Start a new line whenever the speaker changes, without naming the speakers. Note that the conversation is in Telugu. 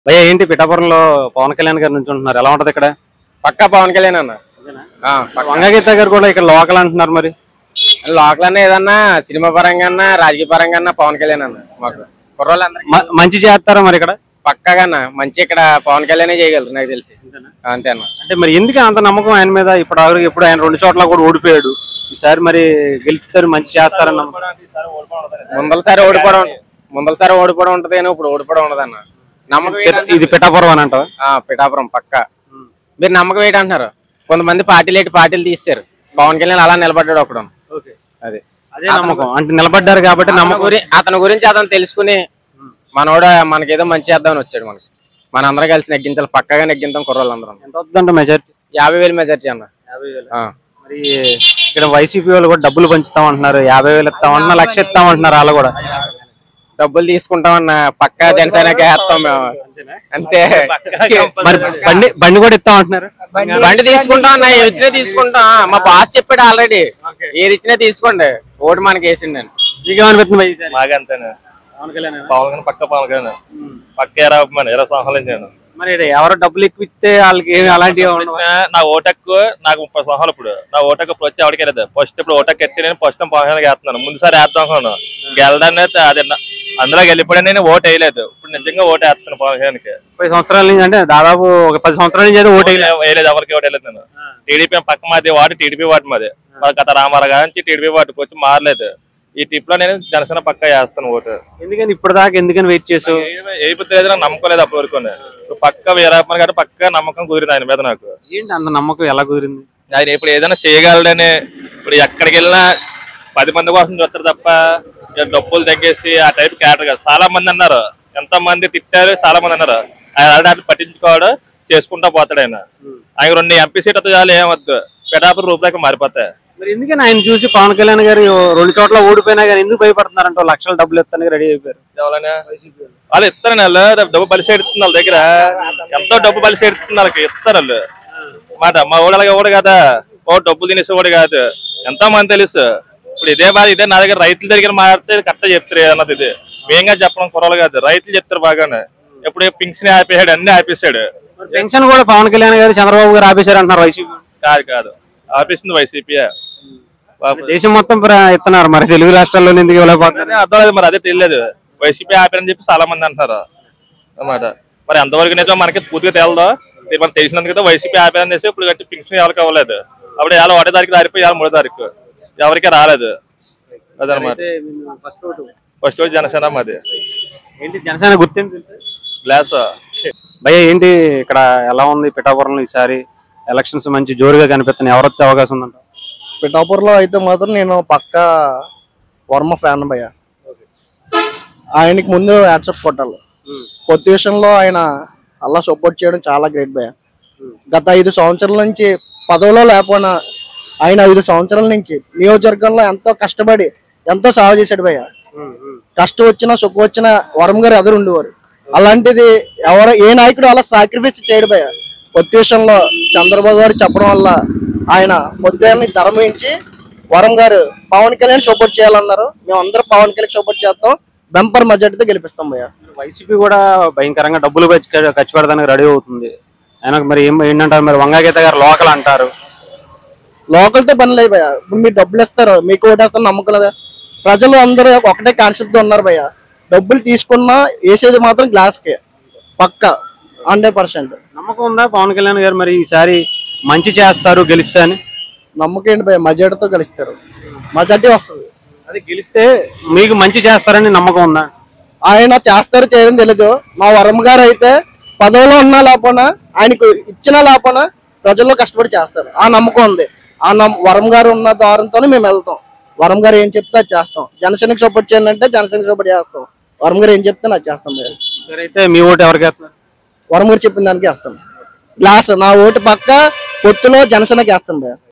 భయ్య ఏంటి పిఠాపురంలో పవన్ కళ్యాణ్ గారు నుంచి ఉంటున్నారు, ఎలా ఉంటది ఇక్కడ?
పక్కా పవన్ కళ్యాణ్ అన్న.
వంగగీత గారు కూడా ఇక్కడ లోకల్ అంటున్నారు. మరి
లోకల్ అన్న ఏదన్నా సినిమా పరంగా రాజకీయ పరంగా పవన్ కళ్యాణ్ అన్న. మాకు కుర్రోళ్ళందరూ
మంచి చేస్తారా మరి ఇక్కడ?
పక్కాగా అన్న మంచి ఇక్కడ పవన్ కళ్యాణ్ చేయగలరు నాకు తెలిసి. అంతే అన్న.
అంటే మరి ఎందుకు అంత నమ్మకం ఆయన మీద? ఇప్పుడు ఆయన 2 చోట్ల కూడా ఓడిపోయాడు, ఈసారి మరి గెలుస్తారు, మంచి చేస్తారన్న.
ముందలసారి ఓడిపోవడం ఉంటది కానీ ఇప్పుడు ఓడిపోవడం ఉండదు అన్న. నమ్మకం
ఇది పిఠాపురం అని అంటావా?
పిఠాపురం పక్కా. మీరు నమ్మకం ఏంటంటున్నారు? కొంతమంది పార్టీలు తీస్తారు, పవన్ కళ్యాణ్ అలా నిలబడ్డాడు ఒకడు.
అదే నమ్మకం అంటే నిలబడ్డారు కాబట్టి
అతని గురించి అతను తెలుసుకుని మనోడ మనకేదో మంచి చేద్దామని వచ్చాడు. మనకి మనందరం కలిసి నెగ్గించాలి, పక్కగా నెగ్గించాం కుర్రోళ్ళందరం.
ఎంత వస్తుందంటే మెజారిటీ?
50,000 మెజారిటీ అన్న.
మరి ఇక్కడ వైసీపీ వాళ్ళు కూడా డబ్బులు పంచుతామంటున్నారు, 50,000 ఇస్తామంటున్నారు, 1,00,000 ఇస్తామంటున్నారు. వాళ్ళు కూడా
డబ్బులు తీసుకుంటామన్న, పక్కా జనసేనకే వేస్తాం మేము అంతే.
మరి బండి కూడా ఇస్తామంటున్నారు.
బండి తీసుకుంటాం అన్న, ఏది ఇచ్చినా తీసుకుంటాం. మా బాస్ చెప్పాడు ఆల్రెడీ, ఏది ఇచ్చినా తీసుకోండి, ఓటు మనకి వేసిండి.
మీకేమనిపిస్తుంది?
మాకంతేనే పవన్ పక్క పవన్ కళ్యాణ్ పక్క 20 సంవత్సరాలు.
మరి ఎవరు డబ్బులు ఎక్కువ ఇస్తే వాళ్ళకి అలాంటివి
నా ఓటక్కు నాకు 30 సంవత్సరాలు. ఇప్పుడు నా ఓటక్కు ఇప్పుడు వచ్చి ఎవరికి వెళ్ళదు. ఫస్ట్ ఇప్పుడు ఓటక్కు ఎత్తి నేను ఫస్ట్ పవన్ కళ్యాణ్ వేస్తున్నాను. ముందుసారి వేద్దాం అనుకున్నాను, గెలడాన్ని అదే అందులో వెళ్ళిపోయి నేను ఓటు వేయలేదు. ఇప్పుడు నిజంగా ఓటు వేస్తాను పవన్ కళ్యాణ్కి.
10 సంవత్సరాల నుంచి, అంటే దాదాపు ఒక 10 సంవత్సరాల నుంచి అయితే ఓటు
వేయలేదు, ఎవరికి ఓటు వేయలేదు. నేను టీడీపీ పక్క మాది వాడు, టీడీపీ వాటి మాది గత రామారావు గారి నుంచి టీడీపీ వాటికి వచ్చి మారలేదు. ఈ టిప్ లో నేను జనసేన పక్క వేస్తాను ఓటు.
ఎందుకని ఇప్పుడు దాకా ఎందుకని వెయిట్ చేసావు?
అయిపోతే నమ్మకం లేదు అప్పటి వరకు. పక్క వీరప్పన్ గారు పక్క నమ్మకం కుదిరింది ఆయన మీద. నాకు
ఏంటి అంత నమ్మకం ఎలా కుదిరింది?
ఆయన ఇప్పుడు ఏదైనా చేయగలడని. ఇప్పుడు ఎక్కడికి వెళ్ళినా 10 మంది కోసం చూస్తారు తప్ప డబ్బులు తగ్గేసి ఆ టైప్ క్యారెక్టర్ కాదు. చాలా మంది అన్నారు, ఎంత మంది తిట్టారు, చాలా మంది అన్నారు. ఆయన అలాంటి పట్టించుకోవడు, చేసుకుంటా పోతాడు. ఆయన 2 ఎంపీ సీట్లతో చాలు, ఏమొద్దు, పిఠాపురం రూపురేఖ మారిపోతాయి.
మరి ఎందుకని ఆయన చూసి పవన్ కళ్యాణ్ గారు 2 చోట్ల ఓడిపోయినా కానీ ఎందుకు భయపడుతున్నారంటే? లక్షల డబ్బులు ఇస్తానికి రెడీ అయిపోయారు.
వాళ్ళు ఇస్తారు, డబ్బు బలిసి ఎడుతుంది వాళ్ళ దగ్గర. ఎంతో డబ్బు బలిసి ఎడుతుంది వాళ్ళకి, ఇస్తారు వాళ్ళు మాట. మా ఊళ్ళగా కూడా కదా, డబ్బులు తినేసేవాడు కాదు, ఎంతో మంది తెలుసు. ఇప్పుడు ఇదే బాధ, ఇదే నా దగ్గర రైతుల దగ్గర మాట్లాడితే కరెక్ట్ చెప్తారు అన్నది. ఇది వేయంగా చెప్పడం కుర్రలు కాదు, రైతులు చెప్తారు బాగానే. ఎప్పుడు పింఛన్ ఆపేసాడు, అన్ని ఆపేసాడు.
పెన్షన్ కూడా పవన్ కళ్యాణ్ గారు, చంద్రబాబు గారు ఆపేశారు అంటున్నారు. వైసీపీ
కాదు ఆపేసింది వైసీపీ.
దేశం మొత్తం ఇస్తున్నారు, మరి తెలుగు రాష్ట్రాల్లో ఎందుకు ఇవ్వలేకపోతున్నారు?
అర్థం లేదు, మరి అదే తెలియదు. వైసీపీ ఆపారని చెప్పి చాలా మంది అంటున్నారు అన్నమాట. మరి అంతవరకు నిజం మనకి పూర్తిగా తేలదు. మనకు తెలిసినందుకు వైసీపీ ఆపారని చేసి ఇప్పుడు గట్టి పింఛన్ ఎవరికి అవ్వలేదు. అప్పుడు ఎలా 1వ తారీఖు దారిపోయి 3వ తారీఖు ఎవరికి రాలేదు. అదనమాట. ఫస్ట్ ఓటు జనసేన మాది.
ఏంటి జనసేన గుర్తింపు
గ్లాస్
భయ్య? ఏంటి ఇక్కడ ఎలా ఉంది పిఠాపురంలో ఈసారి ఎలక్షన్స్? మంచి జోరుగా కనిపిస్తున్నాయి, ఎవరు వచ్చే అవకాశం ఉందంట?
పిఠాపురంలో అయితే మాత్రం నేను పక్కా వర్మ ఫ్యాన్ భయ్య. ఆయనకి ముందు యాక్సెప్ట్ కొట్టాలి. కొత్త విషయంలో ఆయన అలా సపోర్ట్ చేయడం చాలా గ్రేట్ భయ్య. గత 5 సంవత్సరాల నుంచి పదవిలో లేకపోయినా ఆయన 5 సంవత్సరాల నుంచి నియోజకవర్గంలో ఎంతో కష్టపడి ఎంతో సేవ చేశాడు భయ్య. కష్టం వచ్చినా సుఖం వచ్చినా వరం గారు ఎదురు ఉండేవారు. అలాంటిది ఏ నాయకుడు అలా సాక్రిఫైస్ చేయడు భయ్య. కొత్త విషయంలో చంద్రబాబు గారు చెప్పడం వల్ల ఆయన పొద్దున్ని ధర్మించి వరం గారు పవన్ కళ్యాణ్ సపోర్ట్ చేయాలన్నారు. మేము అందరం పవన్ కళ్యాణ్ సపోర్ట్ చేస్తాం, బెంపర్ మెజారిటీతో గెలిపిస్తాం భయ్య.
వైసీపీ కూడా భయంకరంగా డబ్బులు ఖర్చు పెడతానికి రెడీ అవుతుంది. ఆయనకు మరి ఏంటంటారు? మరి వంగగీత గారు లోకల్ అంటారు.
లోకల్తో పని లేదు భయ్య. ఇప్పుడు మీరు డబ్బులు ఇస్తారు, మీకు ఓటేస్తారు, నమ్మకం లేదా? ప్రజలు అందరూ ఒకటే కాన్సెప్ట్ ఉన్నారు భయ్య. డబ్బులు తీసుకున్నా వేసేది మాత్రం గ్లాస్కే పక్క 100%.
నమ్మకం ఉందా పవన్ కళ్యాణ్ గారు మరి ఈసారి మంచి చేస్తారు, గెలిస్తే అని?
నమ్మకం ఏంటి భయ్య? మెజారిటీతో గెలుస్తారు, మెజారిటీ వస్తుంది.
అది గెలిస్తే మీకు మంచి చేస్తారని నమ్మకం ఉందా?
ఆయన చేస్తారు చేయడం తెలీదు. మా వరం గారు అయితే పదవిలో ఉన్నా లేకపోయినా, ఆయనకు ఇచ్చినా లేకపోయినా ప్రజల్లో కష్టపడి చేస్తారు, ఆ నమ్మకం ఉంది. వరం గారు ఉన్న దారంతోనే మేము వెళ్తాం. వరం గారు ఏం చెప్తే అది చేస్తాం. జనసేనకి సపోర్ట్ చేయండి అంటే జనసేనకి సపోర్ట్ చేస్తాం. వరం గారు ఏం చెప్తే అది చేస్తాం.
సరే, అయితే మీ ఓటు ఎవరికి వేస్తున్నారు?
వరం గారు చెప్పిన దానికి వేస్తాం. గ్లాస్ నా ఓటు పక్క పొత్తులో జనసేనకి వేస్తాం భయ్య.